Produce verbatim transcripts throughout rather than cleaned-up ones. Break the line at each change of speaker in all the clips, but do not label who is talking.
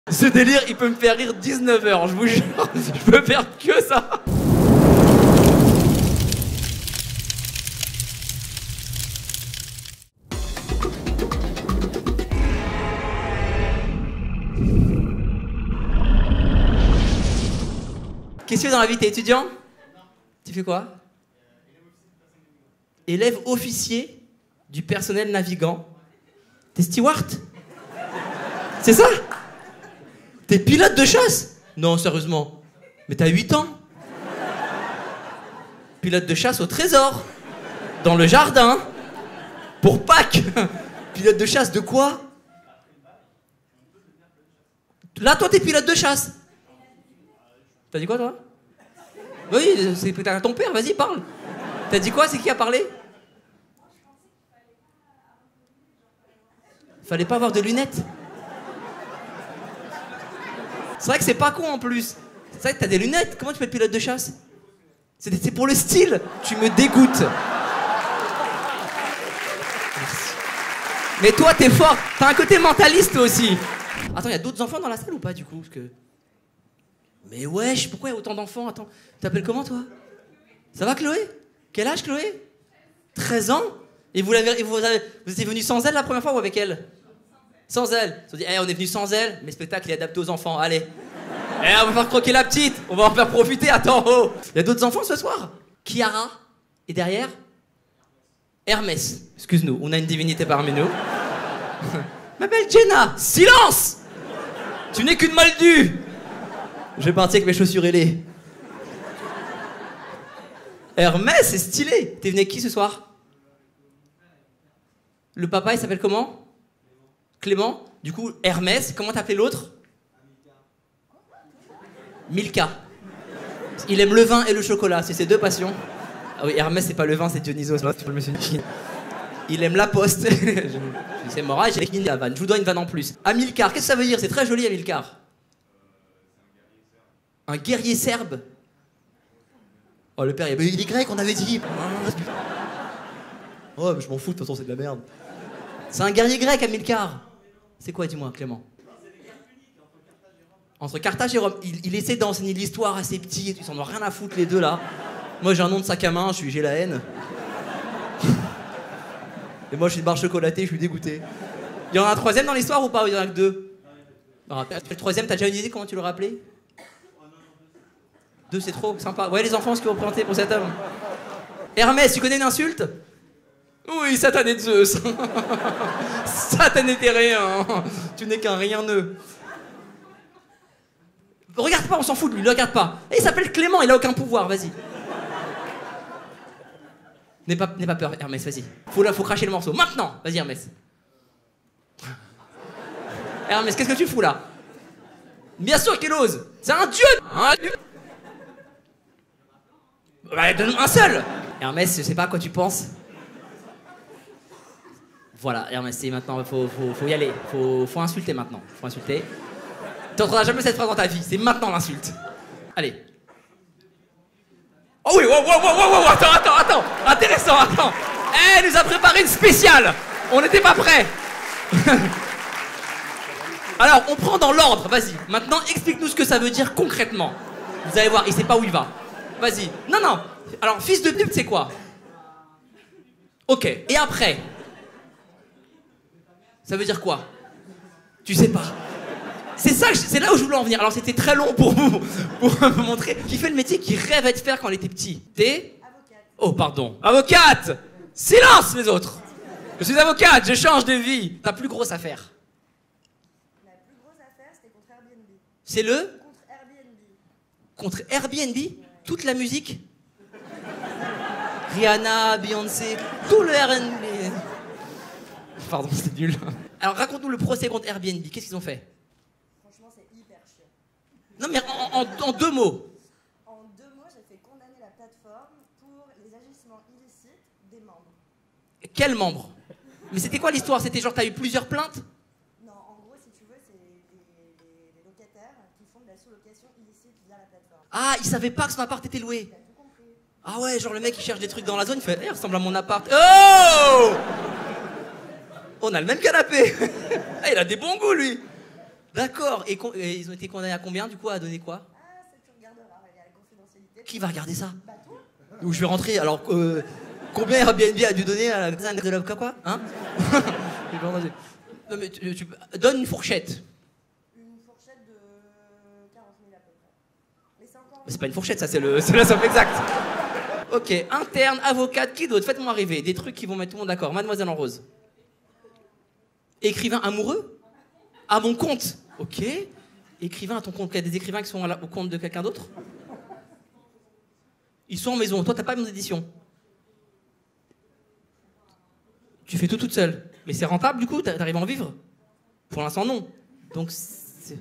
Ce délire, il peut me faire rire dix-neuf heures, je vous jure. Je peux faire que ça. Qu'est-ce que tu fais dans la vie? T'es étudiant? Tu fais quoi? Élève officier du personnel navigant. T'es steward? C'est ça? T'es pilote de chasse? Non, sérieusement. Mais t'as huit ans. Pilote de chasse au trésor. Dans le jardin. Pour Pâques. Pilote de chasse de quoi? Là, toi, t'es pilote de chasse. T'as dit quoi, toi? Oui, c'est peut-être ton père, vas-y, parle. T'as dit quoi? C'est qui a parlé? Fallait pas avoir de lunettes. C'est vrai que c'est pas con en plus. C'est vrai que t'as des lunettes. Comment tu peux être pilote de chasse? C'est pour le style. Tu me dégoûtes. Merci. Mais toi, t'es fort. T'as un côté mentaliste toi aussi. Attends, il y a d'autres enfants dans la salle ou pas du coup? Parce que... Mais wesh, pourquoi il y a autant d'enfants? Attends, tu t'appelles comment toi? Ça va Chloé? Quel âge Chloé? treize ans? Et vous l'avez, vous avez, vous étiez venu sans elle la première fois ou avec elle? Sans elle. Ils ont dit, hey, on est venu sans elle, mais le spectacle il est adapté aux enfants, allez. Eh, on va faire croquer la petite, on va en faire profiter, attends, oh. Il y a d'autres enfants ce soir? Chiara. Et derrière? Hermès. Excuse-nous, on a une divinité parmi nous. Ma belle Jenna, silence! Tu n'es qu'une moldue. Je vais partir avec mes chaussures ailées. Hermès, c'est stylé. T'es venu avec qui ce soir? Le papa, il s'appelle comment? Clément. Du coup, Hermès, comment t'appelais l'autre? Milka. Il aime le vin et le chocolat, c'est ses deux passions. Ah oui, Hermès, c'est pas le vin, c'est Dionysos. Je me suis dit. Il aime la poste. C'est mort, j'ai fini la vanne. Je vous dois une vanne en plus. Amilcar, qu'est-ce que ça veut dire? C'est très joli, Amilcar. Un guerrier serbe. Oh, le père, il est grec, on avait dit. Oh, mais je m'en fous, de toute façon, c'est de la merde. C'est un guerrier grec, Amilcar. C'est quoi, dis-moi, Clément? Entre Carthage et Rome. Il, il essaie d'enseigner l'histoire à ses petits, ils s'en ont rien à foutre, les deux, là. Moi, j'ai un nom de sac à main, j'ai la haine. Et moi, je suis une barre chocolatée, je suis dégoûté. Il y en a un troisième dans l'histoire ou pas? Ou il y en a que deux? Non, le troisième, t'as déjà une idée comment tu l'aurais appelé? Deux, c'est trop sympa. Ouais, les enfants, ce qu'ils vont présenter pour cet homme. Hermès, tu connais une insulte? Oui, satané de Zeus. Satané t'es rien. Tu n'es qu'un rien-neux. Regarde pas, on s'en fout de lui, ne regarde pas. Et il s'appelle Clément, il a aucun pouvoir, vas-y. N'aie pas, n'aie pas peur, Hermès, vas-y. Faut, là, faut cracher le morceau. Maintenant, vas-y, Hermès. Hermès, qu'est-ce que tu fous là? Bien sûr qu'il ose. C'est un dieu. Un dieu. Bah, donne un seul. Hermès, je sais pas à quoi tu penses. Voilà, Hermès, c'est maintenant, faut, faut, faut y aller. Faut, faut insulter maintenant. Faut insulter. Tu n'entendras jamais cette phrase dans ta vie. C'est maintenant l'insulte. Allez. Oh oui, wow, wow, wow, wow, wow, attends, attends, attends. Intéressant, attends. Elle nous a préparé une spéciale. On n'était pas prêts. Alors, on prend dans l'ordre, vas-y. Maintenant, explique-nous ce que ça veut dire concrètement. Vous allez voir, il sait pas où il va. Vas-y. Non, non. Alors, fils de pute, c'est quoi? Ok. Et après? Ça veut dire quoi? Tu sais pas. C'est ça, c'est là où je voulais en venir. Alors, c'était très long pour vous, pour vous montrer. Qui fait le métier qu'il rêvait de faire quand il était petit? T'es? Avocate. Oh, pardon. Avocate! Silence, les autres! Je suis avocate, je change de vie. Ta plus grosse affaire?
La plus grosse affaire, c'était contre Airbnb.
C'est le?
Contre Airbnb.
Contre Airbnb? Ouais. Toute la musique? Rihanna, Beyoncé, tout le Airbnb. Pardon, c'est nul. Alors, raconte-nous le procès contre Airbnb. Qu'est-ce qu'ils ont fait?
Franchement, c'est hyper chiant.
Non, mais en, en, en deux mots.
En deux mots, j'ai fait condamner la plateforme pour les agissements illicites des membres.
Quels membres? Mais c'était quoi l'histoire? C'était genre, t'as eu plusieurs plaintes?
Non, en gros, si tu veux, c'est les, les, les locataires qui font de la sous-location illicite via la plateforme.
Ah, ils savaient pas que son appart était loué.
T'as tout compris.
Ah ouais, genre le mec il cherche des trucs dans la zone, il fait eh, il ressemble à mon appart. Oh! On a le même canapé. Ah, il a des bons goûts lui. D'accord. Et, con- et ils ont été condamnés à combien, du coup, à donner quoi?
Ah, ça tu regarderas, il y a la confidentialité.
Qui va regarder ça?
Bah toi.
Où je vais rentrer, alors euh, combien Airbnb a dû donner à la de l'avocat, quoi? Hein? J'ai pas entendu. Non mais tu, tu- donne une fourchette.
Une fourchette de quarante mille à peu près. Mais c'est encore...
Mais c'est pas une fourchette, ça c'est le, c'est la somme exacte. Ok, interne, avocate, qui d'autre? Faites-moi rêver, des trucs qui vont mettre tout le monde d'accord. Mademoiselle en rose. Écrivain amoureux? À mon compte. Ok. Écrivain à ton compte. Il y a des écrivains qui sont à la- au compte de quelqu'un d'autre? Ils sont en maison. Toi, t'as pas de maison d'édition. Tu fais tout toute seule. Mais c'est rentable du coup? T'arrives à en vivre? Pour l'instant, non. Donc, c'est...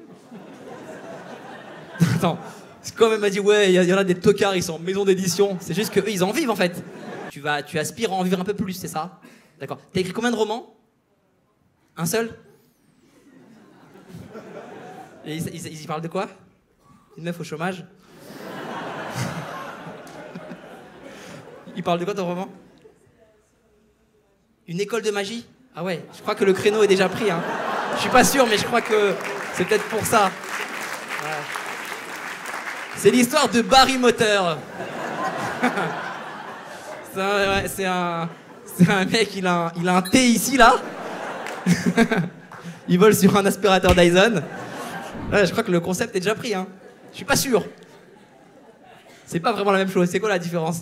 Attends. C'est quand même m'a dit, ouais, il y, y en a des tocards, ils sont en maison d'édition. C'est juste qu'eux, ils en vivent en fait. Tu, vas, tu aspires à en vivre un peu plus, c'est ça? D'accord. T'as écrit combien de romans? Un seul? Et ils, ils, ils y parlent de quoi? Une meuf au chômage? Ils parlent de quoi ton roman? Une école de magie? Ah ouais, je crois que le créneau est déjà pris. Hein. Je suis pas sûr, mais je crois que c'est peut-être pour ça. Ouais. C'est l'histoire de Barry Moteur. C'est un, ouais, c'est un, c'est un mec, il a un, il a un thé ici, là. Il vole sur un aspirateur Dyson. Ouais, je crois que le concept est déjà pris. Hein. Je suis pas sûr. C'est pas vraiment la même chose. C'est quoi la différence?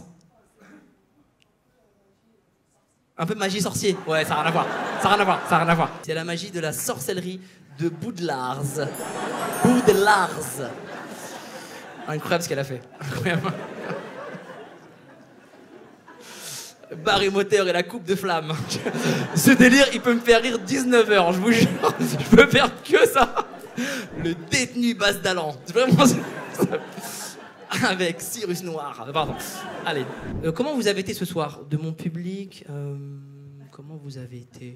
Un peu de magie sorcier. Ouais, ça n'a rien à voir. Ça n'a rien à voir. Ça n'a rien à voir. C'est la magie de la sorcellerie de Boudlars. Boudlars. Incroyable ce qu'elle a fait. Incroyable. Barry Moteur et la coupe de flamme. Ce délire, il peut me faire rire dix-neuf heures, je vous jure. Je peux faire que ça. Le détenu Bas d'Alan. C'est vraiment... Avec Cyrus Noir. Pardon. Allez. Euh, comment vous avez été ce soir? De mon public, euh, comment vous avez été?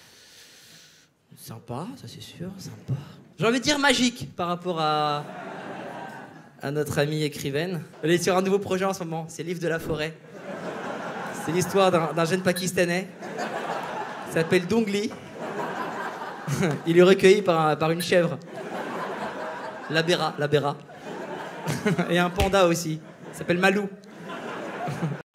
Sympa, ça c'est sûr, sympa. J'ai envie de dire magique par rapport à, à notre amie écrivaine. Elle est sur un nouveau projet en ce moment, c'est Livre de la forêt. C'est l'histoire d'un, d'un jeune Pakistanais. Il s'appelle Dongli. Il est recueilli par, un, par une chèvre. La Béra, la Béra. Et un panda aussi. Il s'appelle Malou.